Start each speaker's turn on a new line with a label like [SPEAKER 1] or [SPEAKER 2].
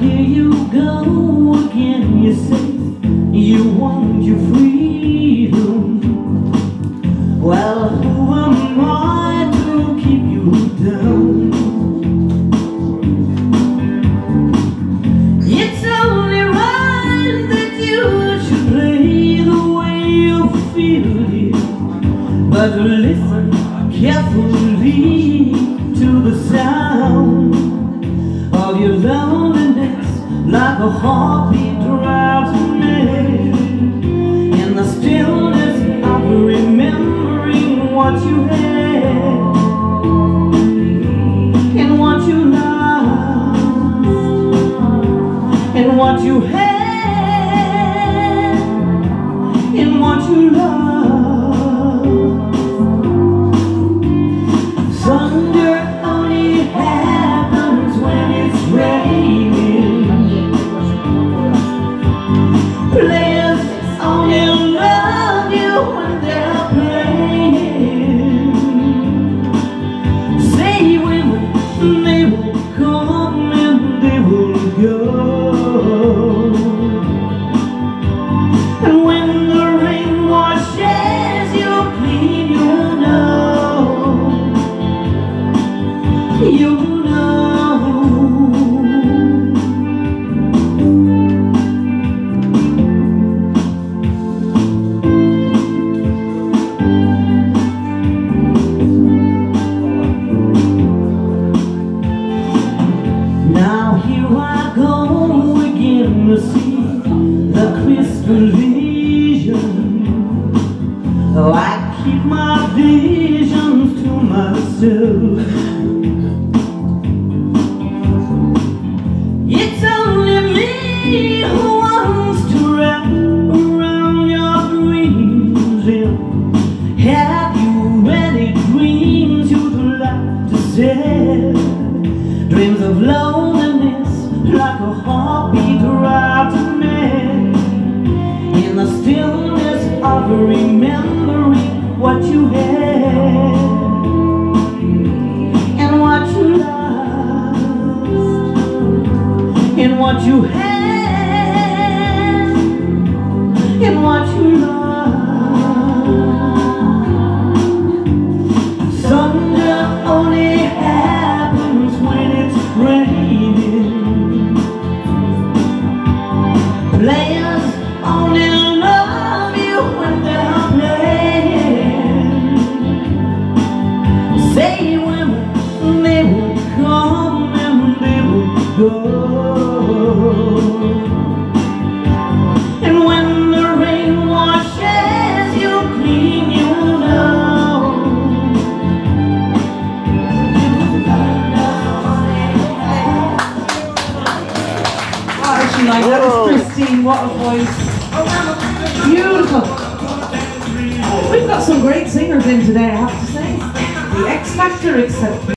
[SPEAKER 1] here you go again. You say you want your freedom. Well, who am I to keep you down? It's only right that you should play the way you feel it, but listen carefully to the sound of your loneliness, like a heartbeat drives me in the stillness of remembering what you had and what you lost and what you had and what you lost. Thunder only happens when it's raining. Players only love you when they're playing. Say women, they will come and they will go. And when the rain washes you clean, you know. You know. Now here I go again to see the crystal vision. Oh, I keep my visions to myself. It's only me who wants to wrap around your dreams. And have you any dreams you'd like to share? Dreams of loneliness, like a heartbeat right to me in the stillness of remembering what you had and what you lost and what you had and what you lost. Thunder only happens when it's raining. Players only love you when they're playing. Say women, they will come and they will go. And when the rain washes you clean, you know. Like that was Xtine, what a voice. Beautiful. We've got some great singers in today, I have to say. The X Factor, except